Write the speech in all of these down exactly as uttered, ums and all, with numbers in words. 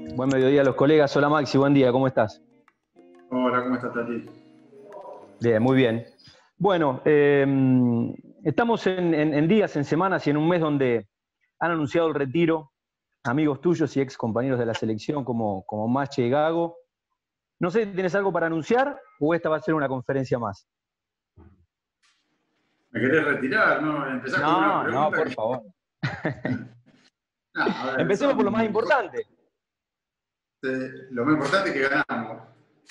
Buen mediodía a los colegas. Hola Maxi, buen día, ¿cómo estás? Hola, ¿cómo estás, Tati? Bien, muy bien. Bueno, eh, estamos en, en- en días, en semanas y en un mes donde han anunciado el retiro amigos tuyos y ex compañeros de la selección como, como Mache y Gago. No sé si tienes algo para anunciar o esta va a ser una conferencia más. ¿Me querés retirar? ¿No? Empezás con una No, no, pregunta por que... favor. No, a ver, Empecemos por lo más son... importante. eh, lo más importante es que ganamos.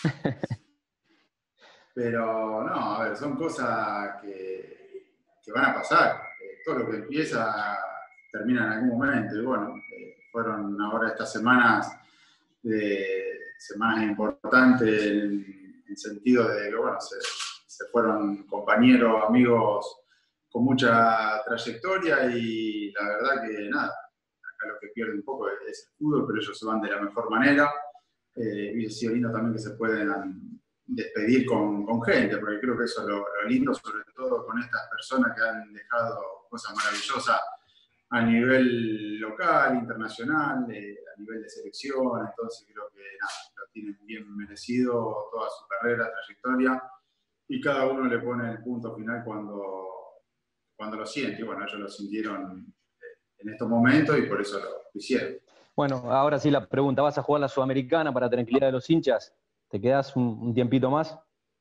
Pero no, a ver, son cosas que, que van a pasar. Eh, todo lo que empieza termina en algún momento. Y bueno, eh, fueron ahora estas semanas, eh, semanas importantes en el sentido de que, bueno, se, se fueron compañeros, amigos con mucha trayectoria y la verdad que nada, acá lo que pierde un poco es, es el fútbol, pero ellos se van de la mejor manera. Eh, hubiese sido lindo también que se puedan despedir con, con gente, porque creo que eso es lo, lo lindo, sobre todo con estas personas que han dejado cosas maravillosas a nivel local, internacional, eh, a nivel de selección, entonces creo que nada, lo tienen bien merecido toda su carrera, trayectoria, y cada uno le pone el punto final cuando, cuando lo siente, y bueno, ellos lo sintieron en estos momentos y por eso lo hicieron. Bueno, ahora sí la pregunta, ¿vas a jugar la Sudamericana para tranquilidad de los hinchas? ¿Te quedás un, un tiempito más?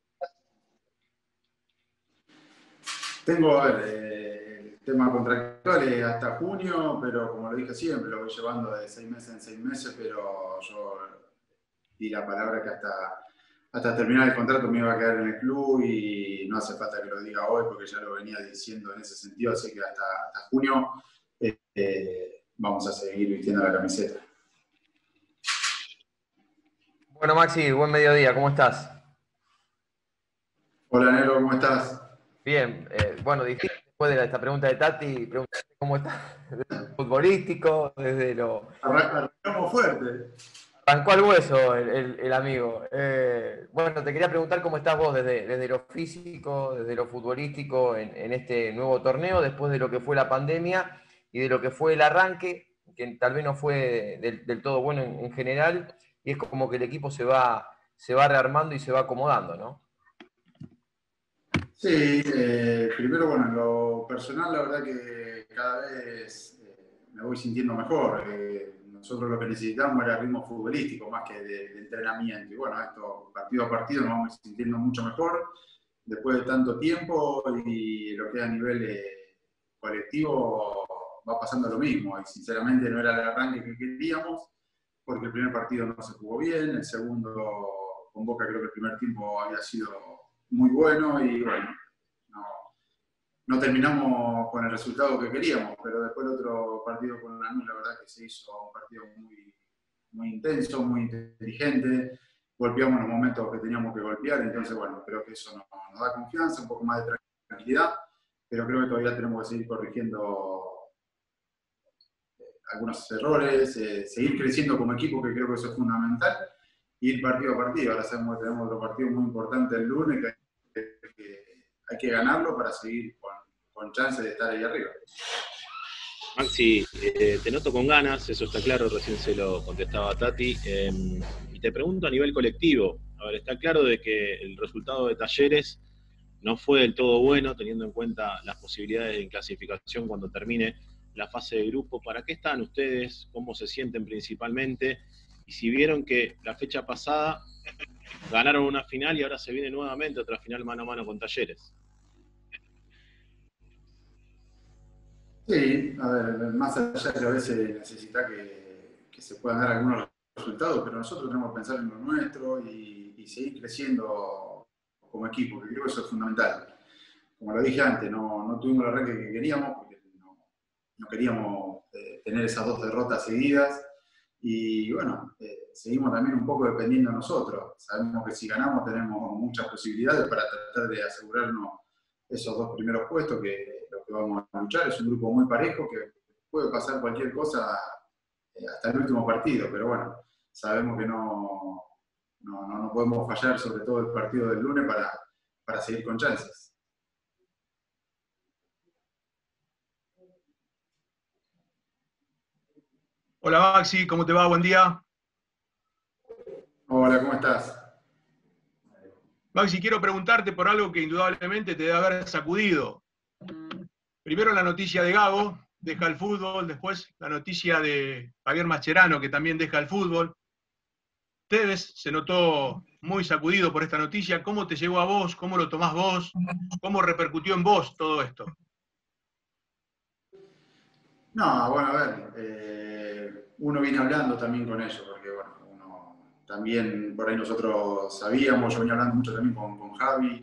Tengo, a ver, eh, el tema contractual es hasta junio, pero como lo dije siempre, lo voy llevando de seis meses en seis meses, pero yo di la palabra que hasta, hasta terminar el contrato me iba a quedar en el club y no hace falta que lo diga hoy porque ya lo venía diciendo en ese sentido, así que hasta, hasta junio eh, eh, vamos a seguir vistiendo la camiseta. Bueno, Maxi, buen mediodía, ¿cómo estás? Hola, Nero, ¿cómo estás? Bien, eh, bueno, difícil después de la- esta pregunta de Tati, preguntarte cómo estás desde lo futbolístico, desde lo... Arrancamos fuerte. Arrancó al hueso el, el- el amigo. Eh, bueno, te quería preguntar cómo estás vos desde, desde lo físico, desde lo futbolístico en, en este nuevo torneo, después de lo que fue la pandemia y de lo que fue el arranque, que tal vez no fue del, del todo bueno en, en general, y es como que el equipo se va, se va rearmando y se va acomodando, ¿no? Sí, eh, primero, bueno, en lo personal, la verdad que cada vez eh, me voy sintiendo mejor. Eh, nosotros lo que necesitamos era ritmo futbolístico más que de, de entrenamiento. Y bueno, esto partido a partido nos vamos sintiendo mucho mejor después de tanto tiempo y lo que a nivel eh, colectivo va pasando lo mismo. Y sinceramente no era el arranque que queríamos porque el primer partido no se jugó bien, el segundo con Boca creo que el primer tiempo había sido muy bueno y bueno, no, no terminamos con el resultado que queríamos, pero después el otro partido con Lanús, la verdad que se hizo un partido muy, muy intenso, muy inteligente, golpeamos los momentos que teníamos que golpear, entonces bueno, creo que eso nos, nos da confianza, un poco más de tranquilidad, pero creo que todavía tenemos que seguir corrigiendo algunos errores, eh, seguir creciendo como equipo, que creo que eso es fundamental, y ir partido a partido. Ahora sabemos que tenemos otro partido muy importante el lunes, que, que hay que ganarlo para seguir con, con chance de estar ahí arriba. Maxi, eh, te noto con ganas, eso está claro, recién se lo contestaba Tati, eh, y te pregunto a nivel colectivo, a ver, está claro de que el resultado de Talleres no fue del todo bueno, teniendo en cuenta las posibilidades de clasificación cuando termine la fase de grupo. ¿Para qué están ustedes? ¿Cómo se sienten principalmente? Y si vieron que la fecha pasada ganaron una final y ahora se viene nuevamente otra final mano a mano con Talleres. Sí, a ver, más allá de que a veces necesita que, que se puedan dar algunos resultados, pero nosotros tenemos que pensar en lo nuestro y, y seguir creciendo como equipo, que creo que eso es fundamental. Como lo dije antes, no, no tuvimos el arranque que queríamos, porque no, no queríamos eh, tener esas dos derrotas seguidas. Y bueno, eh, seguimos también un poco dependiendo de nosotros. Sabemos que si ganamos tenemos muchas posibilidades para tratar de asegurarnos esos dos primeros puestos, que lo que vamos a luchar es un grupo muy parejo, que puede pasar cualquier cosa eh, hasta el último partido, pero bueno, sabemos que no, no, no, no podemos fallar, sobre todo el partido del lunes, para, para seguir con chances. Hola Maxi, ¿cómo te va? Buen día. Hola, ¿cómo estás? Maxi, quiero preguntarte por algo que indudablemente te debe haber sacudido. Primero la noticia de Gago, deja el fútbol, después la noticia de Javier Mascherano, que también deja el fútbol. Tevez se notó muy sacudido por esta noticia. ¿Cómo te llegó a vos? ¿Cómo lo tomás vos? ¿Cómo repercutió en vos todo esto? No, bueno, a ver, eh, uno viene hablando también con ellos, porque bueno, uno también, por ahí nosotros sabíamos, yo venía hablando mucho también con, con Javi,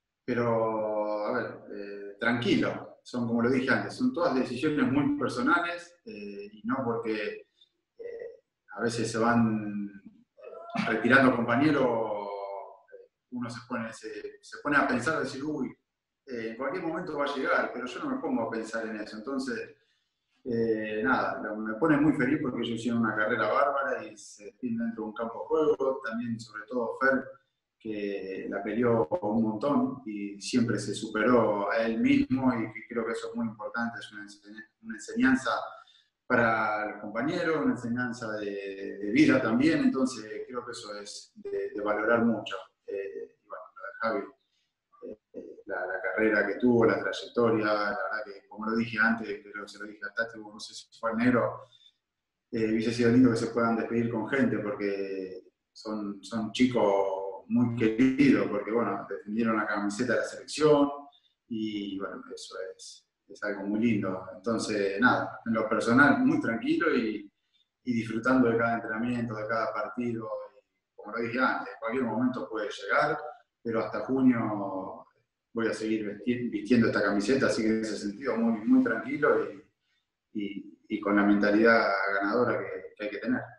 pero a ver, eh, tranquilo, son como lo dije antes, son todas decisiones muy personales eh, y no porque eh, a veces se van retirando compañeros, uno se pone, se, se pone a pensar, decir, uy, eh, en cualquier momento va a llegar, pero yo no me pongo a pensar en eso, entonces... Eh, nada, me pone muy feliz porque ellos hicieron una carrera bárbara y se despiden dentro de un campo de juego. También, sobre todo, Fer, que la peleó un montón y siempre se superó a él mismo y que creo que eso es muy importante, es una enseñanza, una enseñanza para los compañeros, una enseñanza de, de vida también, entonces creo que eso es de, de valorar mucho. Eh, y bueno, lo de Javi. La, la carrera que tuvo, la trayectoria, la verdad que, como lo dije antes, creo que se lo dije a Tati, no sé si fue al negro, eh, hubiese sido lindo que se puedan despedir con gente, porque son, son chicos muy queridos, porque bueno, defendieron la camiseta de la selección, y bueno, eso es, es algo muy lindo. Entonces, nada, en lo personal, muy tranquilo y, y disfrutando de cada entrenamiento, de cada partido, y, como lo dije antes, en cualquier momento puede llegar, pero hasta junio voy a seguir vistiendo esta camiseta, así que en ese sentido muy, muy tranquilo y, y, y con la mentalidad ganadora que, que hay que tener.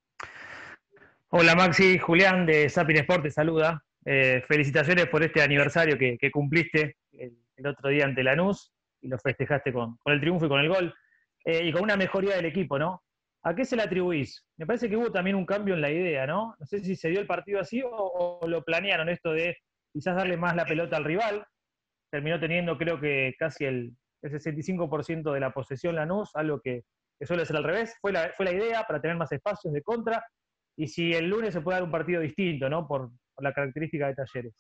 Hola Maxi, Julián de Sapin Sport te saluda. Eh, felicitaciones por este aniversario que, que cumpliste el, el otro día ante Lanús y lo festejaste con, con el triunfo y con el gol. Eh, y con una mejoría del equipo, ¿no? ¿A qué se le atribuís? Me parece que hubo también un cambio en la idea, ¿no? No sé si se dio el partido así o, o lo planearon esto de quizás darle más la pelota al rival. Terminó teniendo creo que casi el, el sesenta y cinco por ciento de la posesión Lanús, algo que, que suele ser al revés. Fue la, fue la idea para tener más espacios de contra. Y si el lunes se puede dar un partido distinto, ¿no? Por, por la característica de Talleres.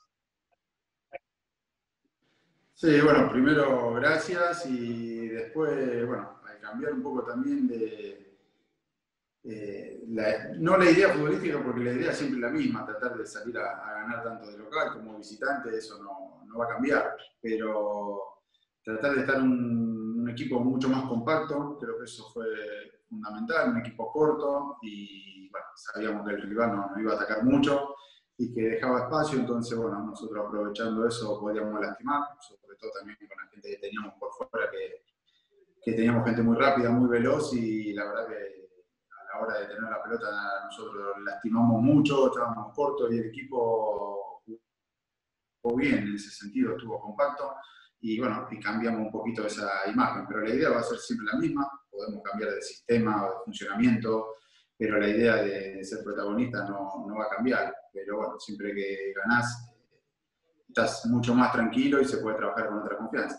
Sí, bueno, primero gracias y después, bueno, al cambiar un poco también de... Eh, la, no la idea futbolística, porque la idea es siempre la misma, tratar de salir a, a ganar tanto de local como visitante, eso no, no va a cambiar, pero tratar de estar un, un equipo mucho más compacto, creo que eso fue fundamental, un equipo corto y bueno, sabíamos que el rival no, no iba a atacar mucho y que dejaba espacio, entonces bueno, nosotros aprovechando eso podíamos lastimar, sobre todo también con la gente que teníamos por fuera, que, que teníamos gente muy rápida, muy veloz y la verdad que a la hora de tener la pelota nosotros lastimamos mucho, estábamos cortos y el equipo jugó bien en ese sentido, estuvo compacto y bueno, y cambiamos un poquito esa imagen, pero la idea va a ser siempre la misma, podemos cambiar de sistema o de funcionamiento, pero la idea de, de ser protagonista no, no va a cambiar, pero bueno, siempre que ganás estás mucho más tranquilo y se puede trabajar con otra confianza.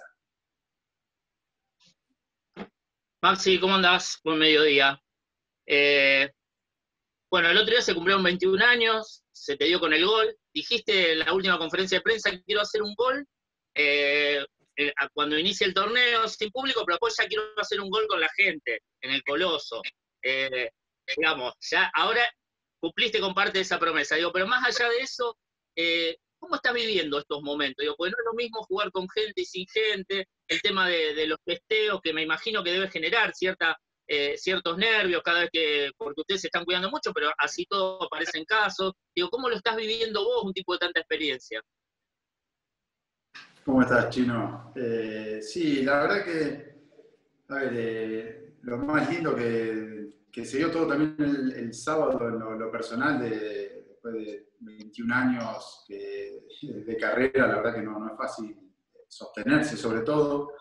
Maxi, ¿cómo andás? Buen mediodía. Eh, bueno, el otro día se cumplieron veintiún años, se te dio con el gol. Dijiste en la última conferencia de prensa que quiero hacer un gol eh, eh, cuando inicie el torneo sin público, pero después ya quiero hacer un gol con la gente, en el Coloso. Eh, digamos, ya ahora cumpliste con parte de esa promesa. Digo, pero más allá de eso, eh, ¿cómo estás viviendo estos momentos? Digo, porque no es lo mismo jugar con gente y sin gente, el tema de, de los festeos, que me imagino que debe generar cierta... Eh, ciertos nervios cada vez que, porque ustedes se están cuidando mucho, pero así todo aparecen casos. Digo, ¿cómo lo estás viviendo vos, un tipo de tanta experiencia? ¿Cómo estás, Chino? Eh, sí, la verdad que, a ver, eh, lo más lindo que, que se dio todo también el, el sábado en lo, lo personal, de, después de veintiún años que, de carrera, la verdad que no, no es fácil sostenerse sobre todo.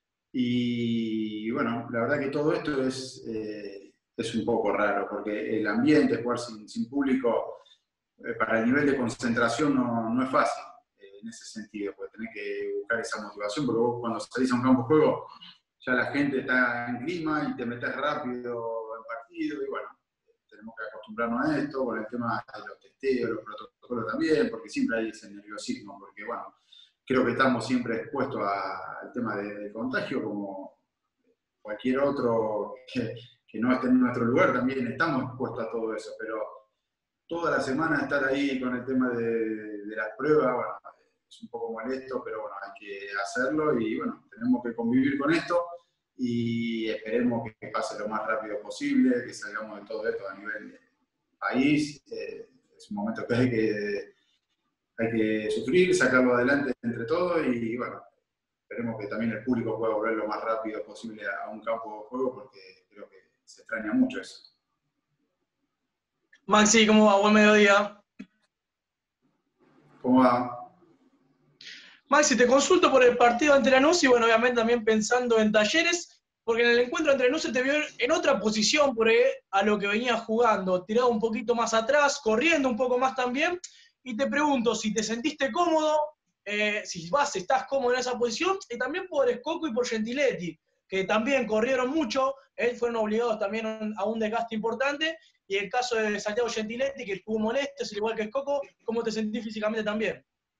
Y bueno, la verdad que todo esto es, eh, es un poco raro, porque el ambiente, jugar sin, sin público, eh, para el nivel de concentración no, no es fácil, eh, en ese sentido, porque tenés que buscar esa motivación, porque vos cuando salís a un campo de juego, ya la gente está en clima y te metés rápido en partido, y bueno, tenemos que acostumbrarnos a esto, con el tema de los testeos, los protocolos también, porque siempre hay ese nerviosismo, porque bueno, creo que estamos siempre expuestos a, al tema de, de contagio, como cualquier otro que, que no esté en nuestro lugar, también estamos expuestos a todo eso, pero toda la semana estar ahí con el tema de, de las pruebas, bueno, es un poco molesto, pero bueno, hay que hacerlo y bueno, tenemos que convivir con esto y esperemos que pase lo más rápido posible, que salgamos de todo esto a nivel país. Eh, es un momento que hay que, hay que sufrir, sacarlo adelante entre todos y bueno, esperemos que también el público pueda volver lo más rápido posible a un campo de juego porque creo que se extraña mucho eso. Maxi, ¿cómo va? Buen mediodía. ¿Cómo va? Maxi, te consulto por el partido ante Lanús y bueno, obviamente también pensando en Talleres, porque en el encuentro entre Lanús se te vio en otra posición por ahí a lo que venía jugando, tirado un poquito más atrás, corriendo un poco más también, y te pregunto si te sentiste cómodo, eh, si vas, estás cómodo en esa posición, y también por Escoco y por Gentiletti, que también corrieron mucho, eh, fueron obligados también a un desgaste importante, y el caso de Santiago Gentiletti, que estuvo molesto, al igual que Escoco, ¿cómo te sentís físicamente también?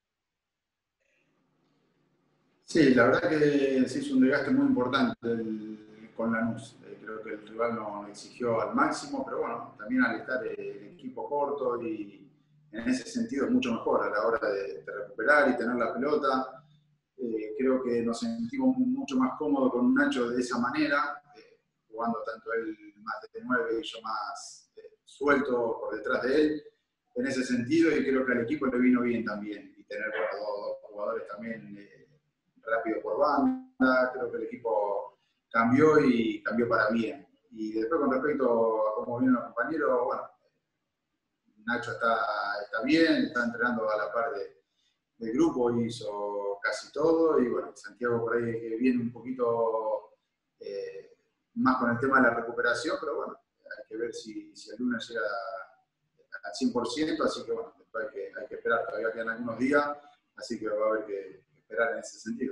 Sí, la verdad que se hizo un desgaste muy importante el, con Lanús. Eh, creo que el rival nos exigió al máximo, pero bueno, también al estar el equipo corto y en ese sentido es mucho mejor a la hora de, de recuperar y tener la pelota. Eh, creo que nos sentimos mucho más cómodos con Nacho de esa manera, eh, jugando tanto él más de nueve y yo más eh, suelto por detrás de él, en ese sentido, y creo que al equipo le vino bien también, y tener bueno, dos, dos jugadores también eh, rápido por banda, creo que el equipo cambió y cambió para bien. Y después con respecto a cómo vienen los compañeros, bueno, Nacho está, está bien, está entrenando a la par de, del grupo, hizo casi todo, y bueno, Santiago por ahí que viene un poquito eh, más con el tema de la recuperación, pero bueno, hay que ver si, si el lunes llega al cien por ciento, así que bueno, después hay que, hay que esperar, todavía quedan algunos días, así que va a haber que esperar en ese sentido.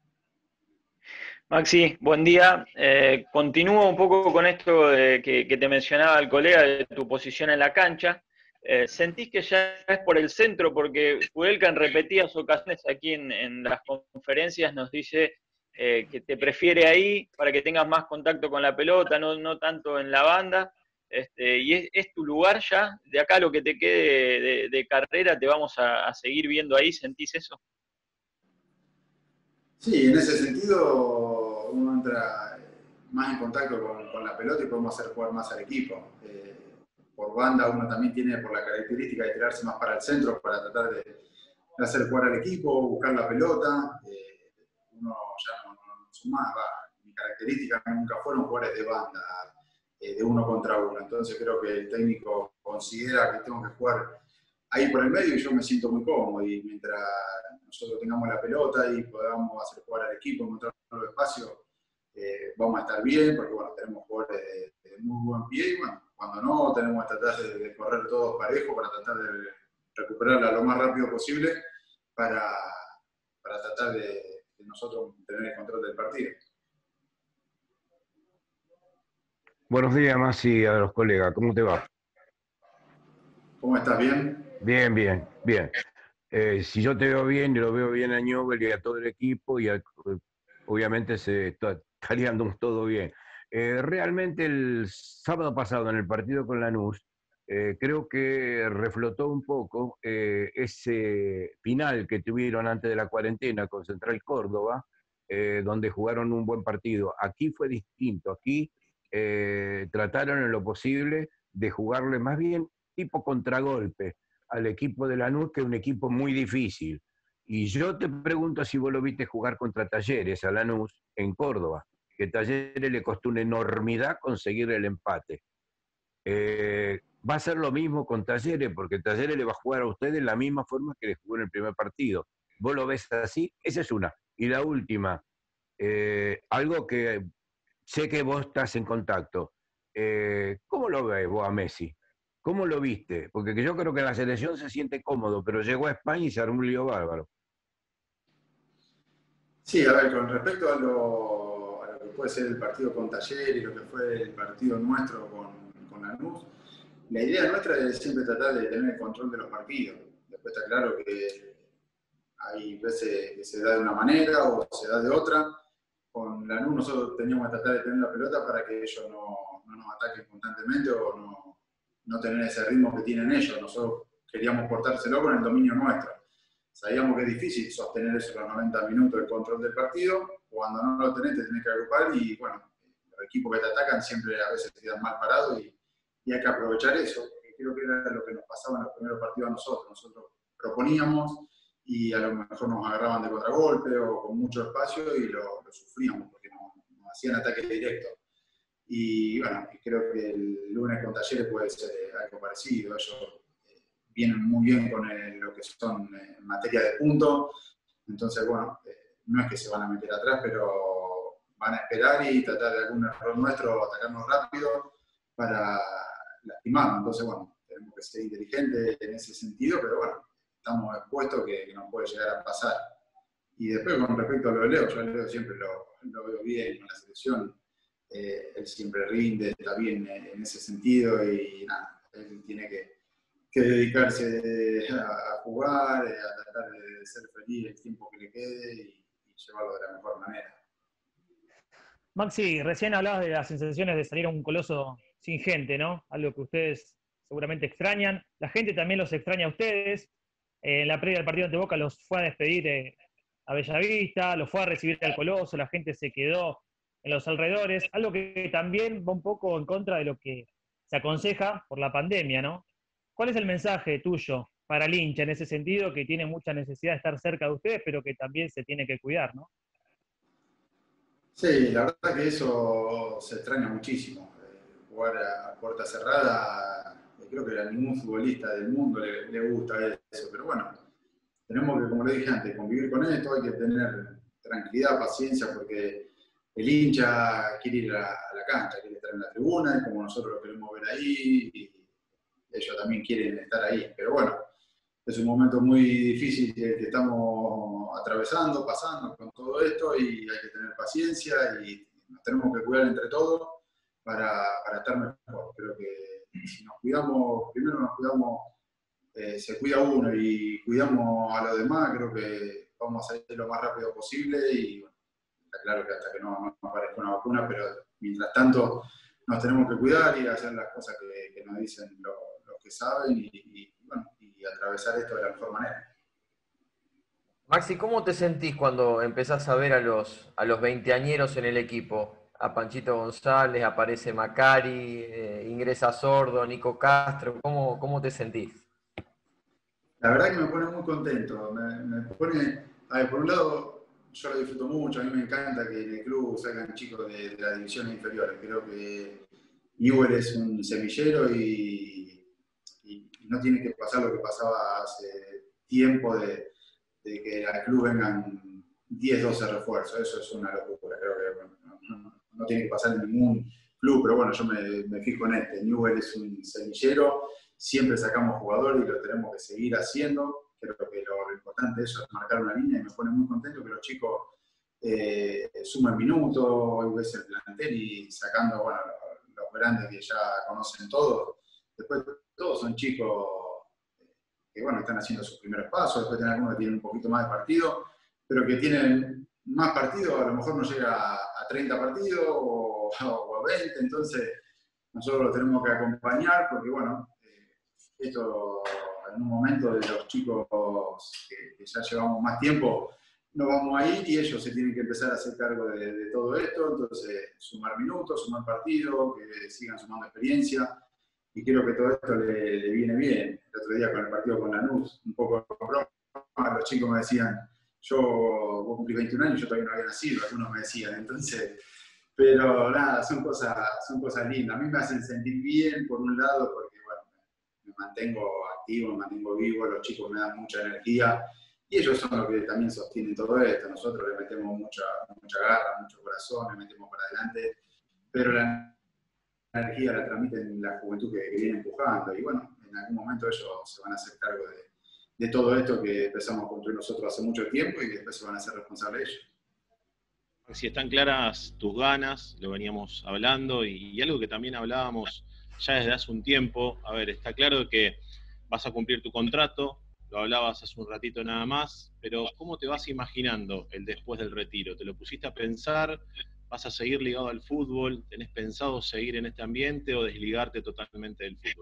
Maxi, buen día. Eh, continúo un poco con esto de que, que te mencionaba el colega de tu posición en la cancha. Eh, ¿Sentís que ya es por el centro? Porque Kudelka en repetidas ocasiones aquí en, en las conferencias nos dice eh, que te prefiere ahí para que tengas más contacto con la pelota, no, no tanto en la banda. Este, y es, es tu lugar ya, de acá lo que te quede de, de, de carrera, te vamos a, a seguir viendo ahí, ¿sentís eso? Sí, en ese sentido uno entra más en contacto con, con la pelota y podemos hacer jugar más al equipo. Eh, por banda uno también tiene por la característica de tirarse más para el centro para tratar de, de hacer jugar al equipo, buscar la pelota. Eh, uno ya no, no, no suma, va, mi característica nunca fueron jugadores de banda, eh, de uno contra uno. Entonces creo que el técnico considera que tengo que jugar ahí por el medio y yo me siento muy cómodo. Y mientras nosotros tengamos la pelota y podamos hacer jugar al equipo, encontrar los espacios, eh, vamos a estar bien, porque bueno, tenemos jugadores de, de muy buen pie y bueno, cuando no, tenemos que tratar de, de correr todos parejo para tratar de recuperarla lo más rápido posible para, para tratar de, de nosotros tener el control del partido. Buenos días, Maxi, a los colegas. ¿Cómo te va? ¿Cómo estás? ¿Bien? Bien, bien, bien. Eh, si yo te veo bien, yo lo veo bien a Newell y a todo el equipo, y a, obviamente se está, estaríamos todo bien. Eh, realmente el sábado pasado en el partido con Lanús, eh, creo que reflotó un poco eh, ese final que tuvieron antes de la cuarentena con Central Córdoba, eh, donde jugaron un buen partido. Aquí fue distinto, aquí eh, trataron en lo posible de jugarle más bien tipo contragolpe al equipo de Lanús, que es un equipo muy difícil. Y yo te pregunto si vos lo viste jugar contra Talleres a Lanús en Córdoba, que Talleres le costó una enormidad conseguir el empate. Eh, va a ser lo mismo con Talleres, porque Talleres le va a jugar a ustedes la misma forma que le jugó en el primer partido. ¿Vos lo ves así? Esa es una. Y la última, eh, algo que sé que vos estás en contacto. Eh, ¿Cómo lo ves vos a Messi? ¿Cómo lo viste? Porque yo creo que la selección se siente cómodo, pero llegó a España y se armó un lío bárbaro. Sí, a ver, con respecto a lo, a lo que puede ser el partido con Talleres y lo que fue el partido nuestro con, con Lanús, la idea nuestra es siempre tratar de tener el control de los partidos. Después está claro que hay veces que se da de una manera o se da de otra. Con Lanús nosotros teníamos que tratar de tener la pelota para que ellos no, no nos ataquen constantemente o no, no tener ese ritmo que tienen ellos. Nosotros queríamos portárselo con el dominio nuestro. Sabíamos que es difícil sostener eso los noventa minutos, el control del partido. Cuando no lo tenés, te tenés que agrupar y, bueno, los equipos que te atacan siempre a veces quedan mal parados y, y hay que aprovechar eso. Creo que era lo que nos pasaba en los primeros partidos a nosotros. Nosotros proponíamos y a lo mejor nos agarraban de contragolpe o con mucho espacio y lo, lo sufríamos porque nos, nos hacían ataques directos. Y bueno, creo que el lunes con Talleres puede ser algo parecido. Ellos eh, vienen muy bien con el, lo que son eh, en materia de puntos. Entonces, bueno, eh, no es que se van a meter atrás, pero van a esperar y tratar de algún error nuestro atacarnos rápido para lastimarnos. Entonces, bueno, tenemos que ser inteligentes en ese sentido, pero bueno, estamos expuestos que, que nos puede llegar a pasar. Y después, con respecto a lo de Leo, yo a Leo siempre lo, lo veo bien en la selección. Eh, él siempre rinde, está bien en, en ese sentido y nada, él tiene que, que dedicarse a, a jugar, a tratar de ser feliz el tiempo que le quede y, y llevarlo de la mejor manera. Maxi, recién hablabas de las sensaciones de salir a un Coloso sin gente, ¿no? Algo que ustedes seguramente extrañan. La gente también los extraña a ustedes. Eh, en la previa del partido ante Boca los fue a despedir eh, a Bellavista, los fue a recibir al Coloso, la gente se quedó en los alrededores, algo que también va un poco en contra de lo que se aconseja por la pandemia, ¿no? ¿Cuál es el mensaje tuyo para el hincha en ese sentido, que tiene mucha necesidad de estar cerca de ustedes, pero que también se tiene que cuidar, ¿no? Sí, la verdad que eso se extraña muchísimo. Eh, jugar a, a puerta cerrada, creo que a ningún futbolista del mundo le, le gusta eso, pero bueno, tenemos que, como le dije antes, convivir con esto, hay que tener tranquilidad, paciencia, porque el hincha quiere ir a, a la cancha, quiere estar en la tribuna, y como nosotros lo queremos ver ahí, y ellos también quieren estar ahí. Pero bueno, es un momento muy difícil que, que estamos atravesando, pasando con todo esto, y hay que tener paciencia, y nos tenemos que cuidar entre todos para, para estar mejor. Creo que si nos cuidamos, primero nos cuidamos, eh, se cuida uno y cuidamos a los demás, creo que vamos a salir lo más rápido posible y bueno, está claro que hasta que no, no aparezca una vacuna, pero mientras tanto nos tenemos que cuidar y hacer las cosas que, que nos dicen los, los que saben y, y, bueno, y atravesar esto de la mejor manera. Maxi, ¿cómo te sentís cuando empezás a ver a los, a los veinteañeros en el equipo? A Panchito González, aparece Macari, eh, ingresa Sordo, Nico Castro, ¿cómo, cómo te sentís? La verdad que me pone muy contento, me, me pone, a ver, por un lado yo lo disfruto mucho, a mí me encanta que en el club salgan chicos de, de las divisiones inferiores, creo que Newell es un semillero y, y no tiene que pasar lo que pasaba hace tiempo de, de que al club vengan diez, doce refuerzos, eso es una locura, creo que bueno, no, no tiene que pasar en ningún club, pero bueno, yo me, me fijo en este, Newell es un semillero, siempre sacamos jugadores y lo tenemos que seguir haciendo, creo que lo, lo importante de eso es marcar una línea y me pone muy contento que los chicos eh, sumen minutos, hoy ves el plantel y sacando, bueno, los, los grandes que ya conocen todos, después todos son chicos que bueno, están haciendo sus primeros pasos, después tienen algunos que tienen un poquito más de partido, pero que tienen más partidos, a lo mejor no llega a treinta partidos o, o a veinte, entonces nosotros lo tenemos que acompañar porque, bueno, eh, esto en un momento de los chicos que, que ya llevamos más tiempo, no vamos a ir y ellos se tienen que empezar a hacer cargo de, de todo esto, entonces sumar minutos, sumar partidos, que sigan sumando experiencia. Y creo que todo esto le, le viene bien. El otro día con el partido con Lanús, un poco de broma, los chicos me decían, yo vos cumplí veintiún años, yo todavía no había nacido, algunos me decían, entonces, pero nada, son cosas, son cosas lindas. A mí me hacen sentir bien, por un lado, porque bueno, me mantengo activo, me mantengo vivo, los chicos me dan mucha energía, y ellos son los que también sostienen todo esto. Nosotros le metemos mucha, mucha garra, mucho corazón, le metemos para adelante, pero la energía la transmiten la juventud que, que viene empujando y bueno, en algún momento ellos se van a hacer cargo de, de todo esto que empezamos a construir nosotros hace mucho tiempo y que después se van a hacer responsables ellos. Si están claras tus ganas, lo veníamos hablando y, y algo que también hablábamos ya desde hace un tiempo. A ver, está claro que vas a cumplir tu contrato, lo hablabas hace un ratito nada más, pero ¿cómo te vas imaginando el después del retiro? ¿Te lo pusiste a pensar? ¿Vas a seguir ligado al fútbol? ¿Tenés pensado seguir en este ambiente o desligarte totalmente del fútbol?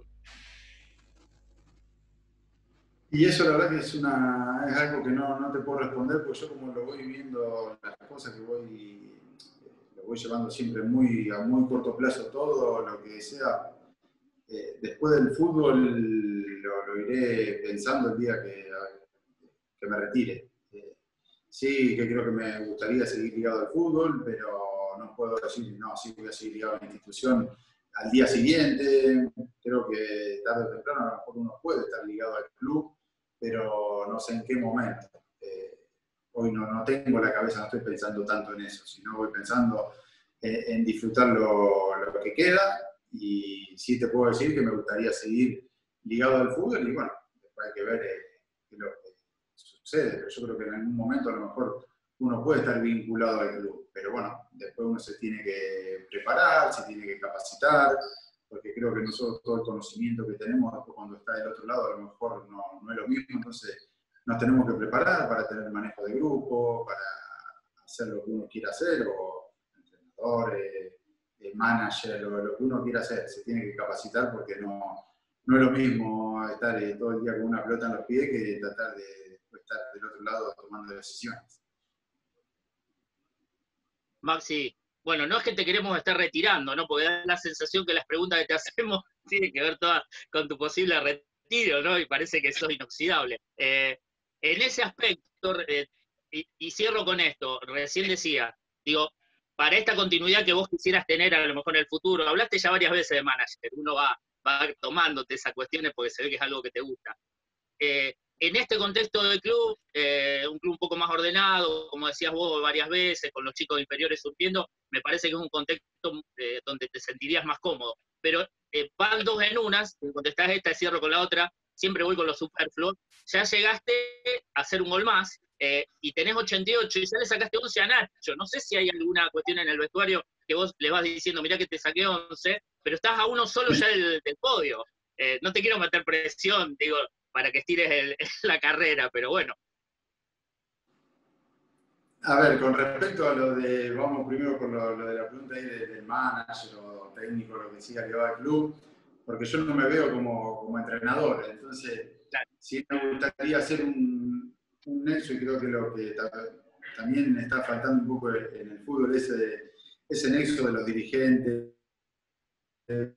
Y eso la verdad que es, una, es algo que no, no te puedo responder, porque yo como lo voy viendo, las cosas que voy, lo voy llevando siempre muy, a muy corto plazo todo, lo que sea. Eh, después del fútbol lo, lo iré pensando el día que, que me retire. Eh, sí, que creo que me gustaría seguir ligado al fútbol, pero no puedo decir, no, sí voy a seguir ligado a la institución al día siguiente. Creo que tarde o temprano a lo mejor uno puede estar ligado al club, pero no sé en qué momento. Eh, hoy no, no tengo la cabeza, no estoy pensando tanto en eso, sino voy pensando eh, en disfrutar lo, lo que queda. Y sí te puedo decir que me gustaría seguir ligado al fútbol y bueno, después hay que ver eh, qué es lo que sucede. Pero yo creo que en algún momento a lo mejor uno puede estar vinculado al club, pero bueno, después uno se tiene que preparar, se tiene que capacitar, porque creo que nosotros todo el conocimiento que tenemos después cuando está del otro lado a lo mejor no, no es lo mismo, entonces nos tenemos que preparar para tener manejo de grupo, para hacer lo que uno quiera hacer, o entrenador, eh, manager, o lo que uno quiera hacer, se tiene que capacitar porque no, no es lo mismo estar eh, todo el día con una pelota en los pies que tratar de, de estar del otro lado tomando decisiones. Maxi, bueno, no es que te queremos estar retirando, ¿no? Porque da la sensación que las preguntas que te hacemos tienen que ver todas con tu posible retiro, ¿no? Y parece que sos inoxidable. Eh, en ese aspecto, eh, y, y cierro con esto, recién decía, digo, para esta continuidad que vos quisieras tener a lo mejor en el futuro, hablaste ya varias veces de manager, uno va, va tomándote esas cuestiones porque se ve que es algo que te gusta. Eh, en este contexto del club, eh, un club un poco más ordenado, como decías vos varias veces, con los chicos inferiores surgiendo, me parece que es un contexto eh, donde te sentirías más cómodo. Pero eh, van dos en unas, contestás esta y cierro con la otra, siempre voy con los superfluos, ya llegaste a hacer un gol más, eh, y tenés ochenta y ocho y ya le sacaste once a Nacho. No sé si hay alguna cuestión en el vestuario que vos le vas diciendo, mirá que te saqué once, pero estás a uno solo ya del, del podio. Eh, no te quiero meter presión, digo, para que estires el, la carrera, pero bueno. A ver, con respecto a lo de, vamos primero con lo, lo de la pregunta ahí del de manager o técnico, lo que siga que va al club, porque yo no me veo como, como entrenador, entonces claro, sí me gustaría hacer un, un nexo, y creo que lo que ta, también está faltando un poco en el fútbol, ese, ese nexo de los dirigentes, de,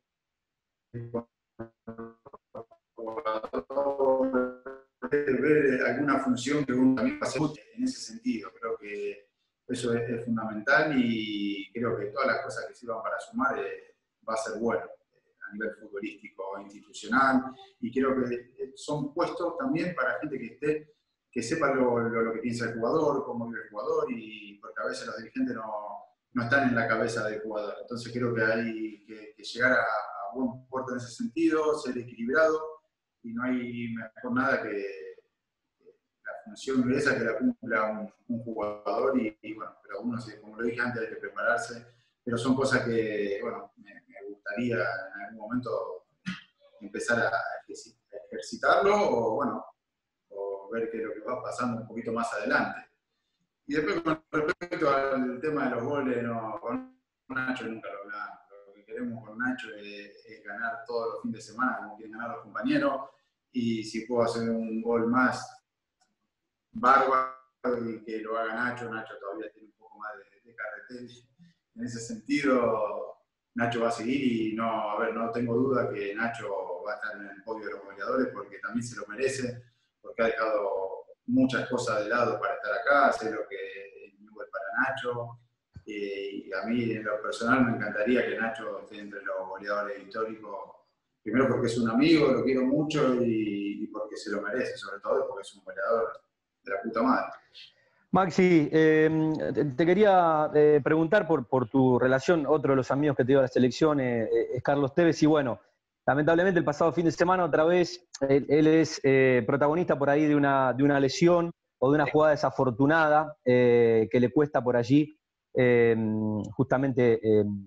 ver alguna función que uno también pase en ese sentido. Creo que eso es, es fundamental y creo que todas las cosas que sirvan para sumar eh, va a ser bueno eh, a nivel futbolístico, institucional, y creo que son puestos también para gente que esté, que sepa lo, lo, lo que piensa el jugador, cómo vive el jugador, y porque a veces los dirigentes no, no están en la cabeza del jugador. Entonces creo que hay que, que llegar a, a buen puerto en ese sentido, ser equilibrado, y no hay mejor nada que la función esa que la cumpla un, un jugador, y, y bueno, pero uno, como lo dije antes, hay que prepararse, pero son cosas que, bueno, me, me gustaría en algún momento empezar a ejercitarlo, o bueno, o ver qué es lo que va pasando un poquito más adelante. Y después con respecto al tema de los goles, no, con Nacho nunca lo hablamos. Lo que queremos con Nacho es, es ganar todos los fines de semana como quieren ganar los compañeros, y si puedo hacer un gol más bárbaro y que lo haga Nacho, Nacho todavía tiene un poco más de, de carretel. En ese sentido, Nacho va a seguir, y no, a ver, no tengo duda que Nacho va a estar en el podio de los goleadores porque también se lo merece, porque ha dejado muchas cosas de lado para estar acá, sé lo que es muy bueno para Nacho, eh, y a mí en lo personal me encantaría que Nacho esté entre los goleadores históricos, primero porque es un amigo, lo quiero mucho, y, y porque se lo merece, sobre todo porque es un goleador de la puta madre. Maxi, eh, te quería eh, preguntar por, por tu relación, otro de los amigos que te dio a la selección eh, es Carlos Tevez, y bueno, lamentablemente el pasado fin de semana otra vez él, él es eh, protagonista por ahí de una, de una lesión o de una jugada desafortunada eh, que le cuesta por allí eh, justamente eh,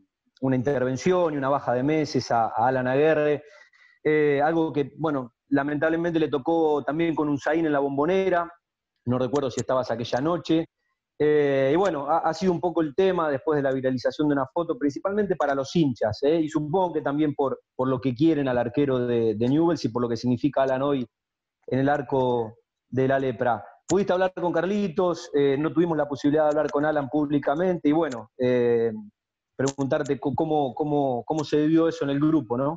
una intervención y una baja de meses a, a Alan Aguerre, eh, algo que, bueno, lamentablemente le tocó también con Unzaín en la Bombonera, no recuerdo si estabas aquella noche, eh, y bueno, ha, ha sido un poco el tema después de la viralización de una foto, principalmente para los hinchas, eh, y supongo que también por, por lo que quieren al arquero de, de Newell's y por lo que significa Alan hoy en el arco de la lepra. Pudiste hablar con Carlitos, eh, no tuvimos la posibilidad de hablar con Alan públicamente, y bueno, eh, preguntarte cómo, cómo, cómo se vivió eso en el grupo, ¿no?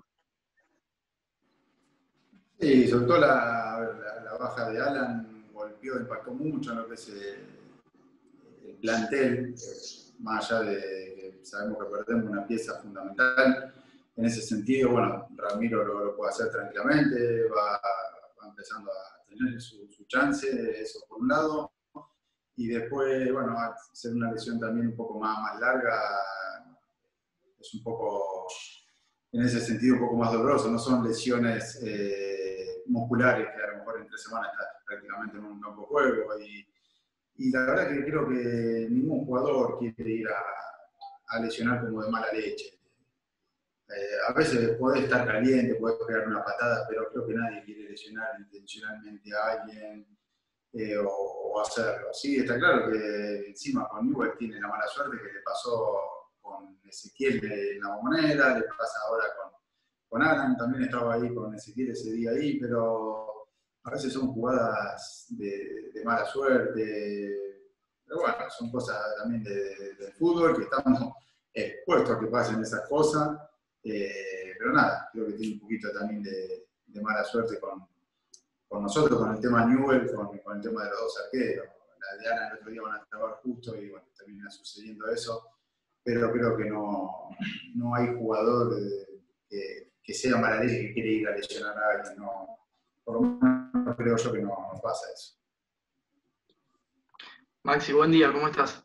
Sí, sobre todo la, la, la baja de Alan golpeó, impactó mucho en lo que es el, el plantel, más allá de que sabemos que perdemos una pieza fundamental. En ese sentido, bueno, Ramiro lo, lo puede hacer tranquilamente, va, va empezando a tener su, su chance, eso por un lado, y después, bueno, hacer una lesión también un poco más, más larga, es un poco, en ese sentido, un poco más doloroso, no son lesiones eh, musculares que a lo mejor en tres semanas estás prácticamente en un campo de juego, y, y la verdad que creo que ningún jugador quiere ir a, a lesionar como de mala leche. Eh, a veces podés estar caliente, podés pegar una patada, pero creo que nadie quiere lesionar intencionalmente a alguien eh, o, o hacerlo. Sí, está claro que encima con Newell tiene la mala suerte que le pasó con Ezequiel en la Bombonera, le pasa ahora con, con Alan, también estaba ahí con Ezequiel ese día ahí, pero a veces son jugadas de, de mala suerte, pero bueno, son cosas también del de, de fútbol, que estamos expuestos a que pasen esas cosas. Eh, pero nada, creo que tiene un poquito también de, de mala suerte con, con nosotros, con el tema Newell, con, con el tema de los dos arqueros. La de Ana el otro día van a trabajar justo y bueno, termina sucediendo eso. Pero creo que no, no hay jugador de, que, que sea mala leche que quiere ir a lesionar a alguien. No, por lo menos creo yo que no, no pasa eso. Maxi, buen día, ¿cómo estás?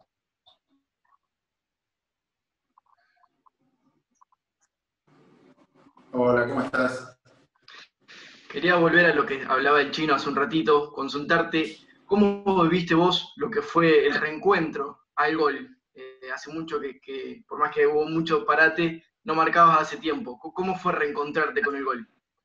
Hola, ¿cómo estás? Quería volver a lo que hablaba el Chino hace un ratito, consultarte cómo viviste vos lo que fue el reencuentro al gol. Eh, hace mucho que, que, por más que hubo mucho parate, no marcabas hace tiempo. ¿Cómo fue reencontrarte con el gol?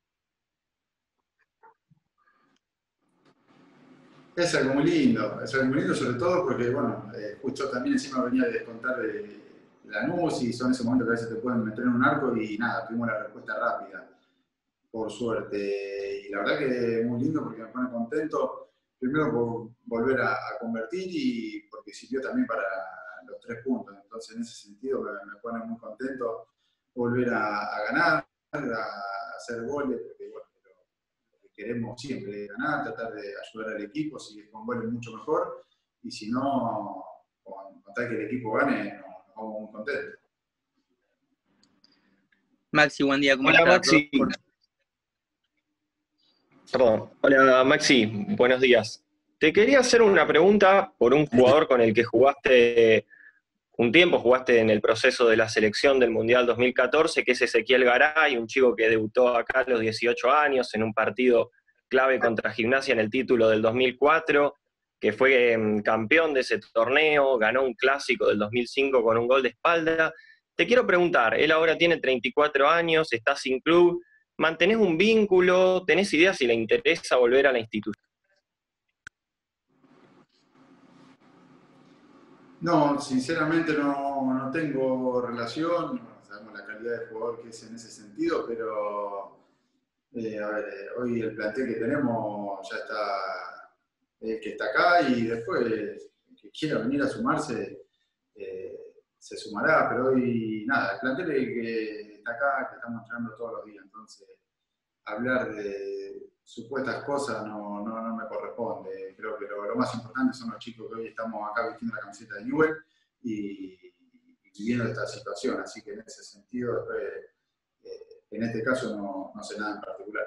Es algo muy lindo, es algo muy lindo sobre todo porque, bueno, eh, justo también encima venía de descontar de Lanús y son esos momentos que a veces te pueden meter en un arco y nada, tuvimos la respuesta rápida, por suerte. Y la verdad que es muy lindo porque me pone contento, primero por volver a, a convertir y porque sirvió también para los tres puntos. Entonces en ese sentido me, me pone muy contento volver a, a ganar, a hacer goles, porque bueno, lo que queremos siempre es ganar, tratar de ayudar al equipo, si es con goles mucho mejor, y si no, con, con tal que el equipo gane, nos no vamos muy contentos. Maxi, buen día, ¿cómo Hola, estás? Maxi. Perdón. Hola, Maxi, buenos días. Te quería hacer una pregunta por un jugador con el que jugaste un tiempo, jugaste en el proceso de la selección del Mundial dos mil catorce, que es Ezequiel Garay, un chico que debutó acá a los dieciocho años en un partido clave contra Gimnasia en el título del dos mil cuatro, que fue eh, campeón de ese torneo, ganó un clásico del dos mil cinco con un gol de espalda. Te quiero preguntar, él ahora tiene treinta y cuatro años, está sin club, ¿mantenés un vínculo? ¿Tenés idea si le interesa volver a la institución? No, sinceramente no, no tengo relación, sabemos la calidad de jugador que es en ese sentido, pero eh, a ver, hoy el plantel que tenemos ya está, eh, que está acá y después el que quiera venir a sumarse eh, se sumará, pero hoy nada, el plantel que está acá, que estamos entrenando todos los días, entonces hablar de supuestas cosas no, no, no me corresponde. Creo que lo, lo más importante son los chicos que hoy estamos acá vistiendo la camiseta de Newell y, y viviendo esta situación, así que en ese sentido, después, eh, en este caso no, no sé nada en particular.